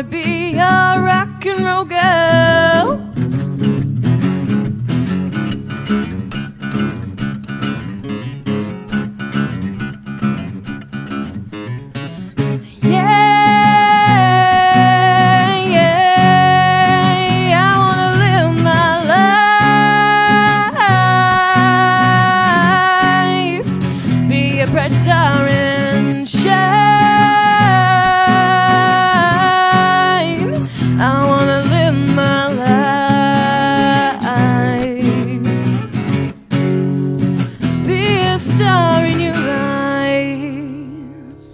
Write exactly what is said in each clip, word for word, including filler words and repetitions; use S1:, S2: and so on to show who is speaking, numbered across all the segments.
S1: wanna be a rock and roll girl. Bright star and shine. I wanna live my life. Be a star in your eyes.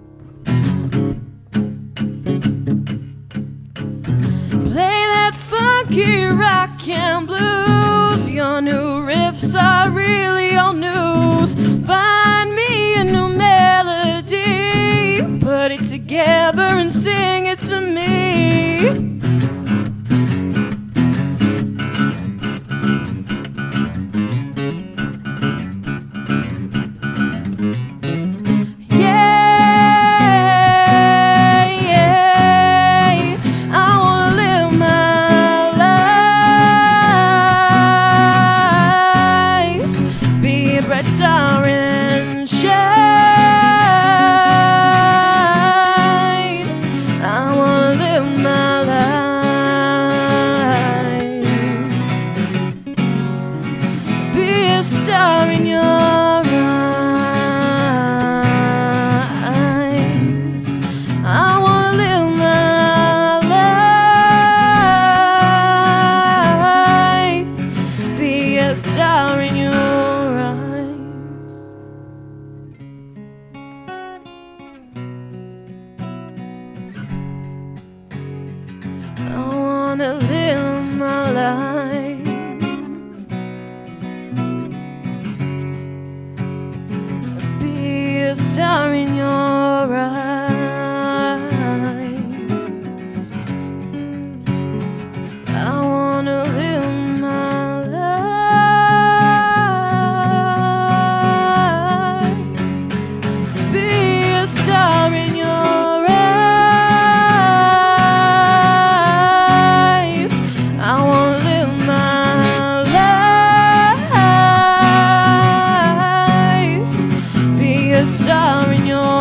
S1: Play that funky rock and blues. Your new riffs are really old news. Find me a new melody, put it together and sing it to me. Yeah, yeah, I wanna live my life. Be a bright star and shine. I wanna live my life. Be a star in your eyes. I wanna live my life. Be a star in your eyes. I wanna live my life. Be a star in your eyes. I wanna live my life. Be a star in your eyes. I wanna live my life. Be a star in your